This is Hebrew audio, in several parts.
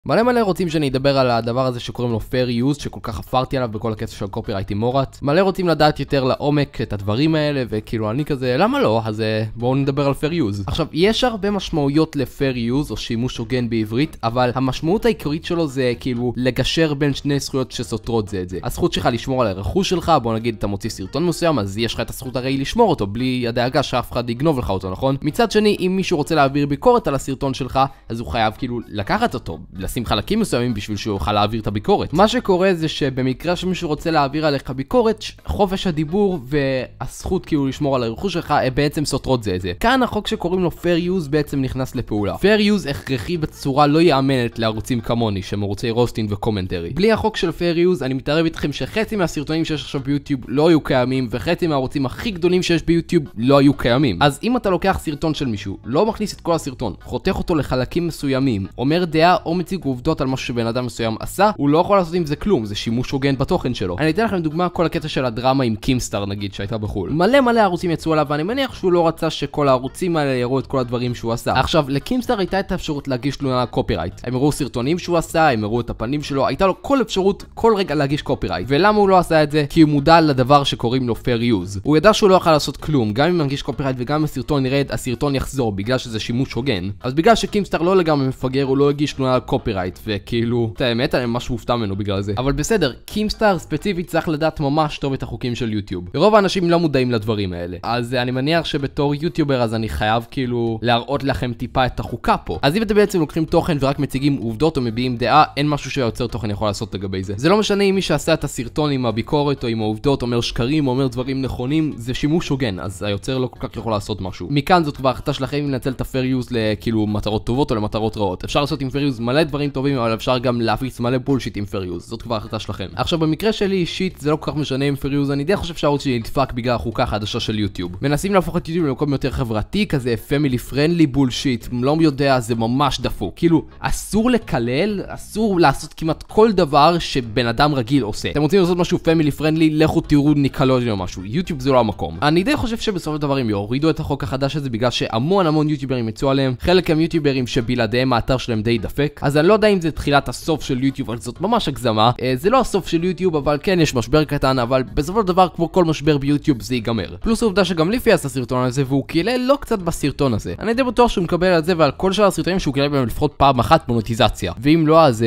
מלא רוצים שאני אדבר על הדבר הזה שקוראים לו Fair Use, שכל כך חפרתי עליו בכל הקטע של קופירייט עם מורת. מלא רוצים לדעת יותר לעומק את הדברים האלה, וכאילו אני כזה, למה לא? אז בואו נדבר על Fair Use. עכשיו, יש הרבה משמעויות ל-Fair Use, או שימוש הוגן בעברית, אבל המשמעות העיקרית שלו זה כאילו לגשר בין שני זכויות שסותרות זה את זה. הזכות שלך לשמור על הרכוש שלך, בוא נגיד אתה מוציא סרטון מסוים, אז יש לך את הזכות הרי לשמור אותו, בלי הדאגה שאף אחד יגנוב לך אותו, נכון? מצד שני, אם מישהו רוצה להעביר ביקורת על הסרטון שלך, אז הוא חייב כאילו לקחת אותו, לשים חלקים מסוימים בשביל שהוא יוכל להעביר את הביקורת. מה שקורה זה שבמקרה שמישהו רוצה להעביר עליך ביקורת, חופש הדיבור והזכות כאילו לשמור על הרכוש שלך בעצם סותרות זה את זה. כאן החוק שקוראים לו Fair Use בעצם נכנס לפעולה. Fair Use הכרחי בצורה לא יאמנת לערוצים כמוני, שהם ערוצי רוסטינג וקומנטרי. בלי החוק של Fair Use אני מתערב איתכם שחצי מהסרטונים שיש עכשיו ביוטיוב לא היו קיימים, וחצי מהערוצים הכי גדולים שיש ביוטיוב לא היו קיימים. אז אם אתה לוקח סרטון של מישהו, לא מכניס את כל הסרטון, חותך אותו לחלקים מסוימים, אומר דעה או מציג עובדות על משהו שבן אדם מסוים עשה, הוא לא יכול לעשות עם זה כלום, זה שימוש הוגן בתוכן שלו. אני אתן לכם דוגמה, כל הקטע של הדרמה עם קימסטאר נגיד שהייתה בחול. מלא ערוצים יצאו עליו, ואני מניח שהוא לא רצה שכל הערוצים האלה יראו את כל הדברים שהוא עשה. עכשיו, לקימסטאר הייתה את האפשרות להגיש תלונה על קופירייט. הם הראו סרטונים שהוא עשה, הם הראו את הפנים שלו, הייתה לו כל אפשרות כל רגע להגיש קופירייט. ולמה הוא לא עשה את זה? כי הוא מודע לדבר שקוראים לו Fair Use. הוא ידע שהוא לא יכול לעשות כלום, גם אם מגיש קופירייט וגם אם הסרטון ירד, הסרטון יחזור בגלל שזה שימוש הוגן. אז בגלל שקימסטאר לא לגמרי מפגר, הוא לא הגיש תלונה על קופירייט, וכאילו, את האמת, אני ממש מופתע ממנו בגלל זה. אבל בסדר, קימסטאר ספציפית צריך לדעת ממש טוב את החוקים של יוטיוב. רוב האנשים לא מודעים לדברים האלה. אז אני מניח שבתור יוטיובר אז אני חייב כאילו להראות לכם טיפה את החוקה פה. אז אם אתם בעצם לוקחים תוכן ורק מציגים עובדות או מביעים דעה, אין משהו שיוצר תוכן יכול לעשות לגבי זה. זה לא משנה אם מי שעשה את הסרטון עם הביקורת או עם העובדות אומר שקרים או אומר דברים נכונים, זה שימוש הוגן, אז היוצר לא כל כך יכול לעשות משהו. מכאן זאת כבר החלטה שלכם לנצל את ה-Fair Use לכאילו מטרות טובות או למטרות רעות. אפשר לעשות עם Fair Use מלא דברים טובים, אבל אפשר גם להפיץ מלא בולשיט עם Fair Use. זאת כבר החלטה שלכם. עכשיו במקרה שלי אישית זה לא כל כך משנה עם Fair Use, אני די חושב שהערוץ שלי נדפק בגלל החוקה החדשה של יוטיוב. מנסים להפוך את יוטיוב למקום יותר חברתי, כזה family friendly בולשיט, לא יודע, זה ממש דפוק. כאילו, אסור לקלל, אסור לעשות כמעט כל דבר שבן אדם רגיל עושה. אתם רוצים לעשות משהו family friendly, לכו תראו ניקלודיון או משהו. יוטיוב זה לא המקום. אני די חושב שבסוף הדבר הם יורידו את החוק החדש הזה בגלל שהמון יוטיוברים יצאו עליהם. חלק הם יוטיוברים שבלעדיהם האתר שלהם די דפק. אז אני לא יודע אם זה תחילת הסוף של יוטיוב, אבל זאת ממש הגזמה. זה לא הסוף של יוטיוב, אבל כן יש משבר קטן, אבל בסופו של דבר כמו כל משבר ביוטיוב זה ייגמר. פלוס העובדה שגם ליפי עשה סרטון על זה והוא קילל לא קצת בסרטון הזה. אני די בטוח שהוא מקבל על זה ועל כל שאר הסרטונים שהוא קילל בהם לפחות פעם אחת מונטיזציה. ואם לא אז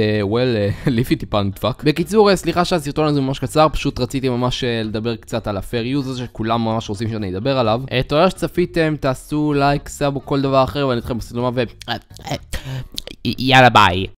ליפי טיפה נדפק. בקיצור, סליחה שהסרטון הזה ממש קצר, פשוט רציתי ממש לדבר קצת על ה-Fair Use הזה שכולם ממש רוצים שאני אדבר עליו. תודה שצפיתם, תעשו לייק, סאב או כל דבר אחר ואני אתכם בסרטון הבא יאללה ביי.